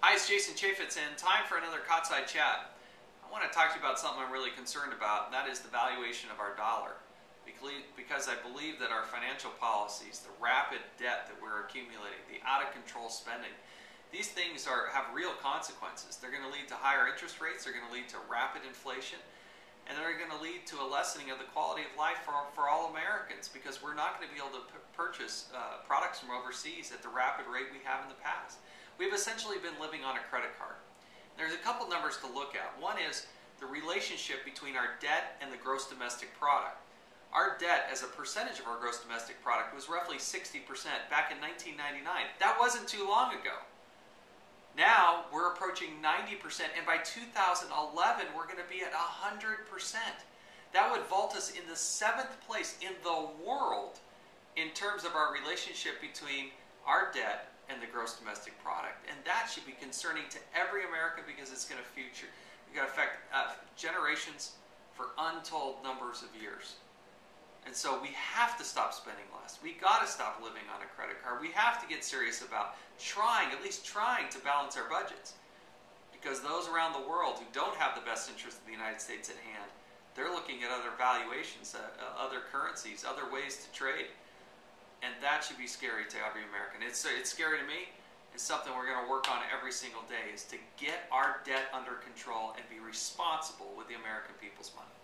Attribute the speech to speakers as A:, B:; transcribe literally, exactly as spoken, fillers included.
A: Hi, it's Jason Chaffetz, and time for another Cotside Chat. I want to talk to you about something I'm really concerned about, and that is the valuation of our dollar. Because I believe that our financial policies, the rapid debt that we're accumulating, the out-of-control spending, these things are have real consequences. They're going to lead to higher interest rates, they're going to lead to rapid inflation, and they're going to lead to a lessening of the quality of life for, for all Americans, because we're not going to be able to purchase uh, products from overseas at the rapid rate we have in the past. We've essentially been living on a credit card. There's a couple numbers to look at. One is the relationship between our debt and the gross domestic product. Our debt as a percentage of our gross domestic product was roughly sixty percent back in nineteen ninety-nine. That wasn't too long ago. Now we're approaching ninety percent, and by two thousand eleven we're going to be at one hundred percent. That would vault us in the seventh place in the world in terms of our relationship between our debt and the gross domestic product. And that should be concerning to every American, because it's going to future, it's going to affect uh, generations for untold numbers of years. And so we have to stop spending less. We got to stop living on a credit card. We have to get serious about trying, at least trying to balance our budgets. Because those around the world who don't have the best interest of the United States at hand, they're looking at other valuations, uh, uh, other currencies, other ways to trade. And that should be scary to every American. It's, it's scary to me. It's something we're going to work on every single day, is to get our debt under control and be responsible with the American people's money.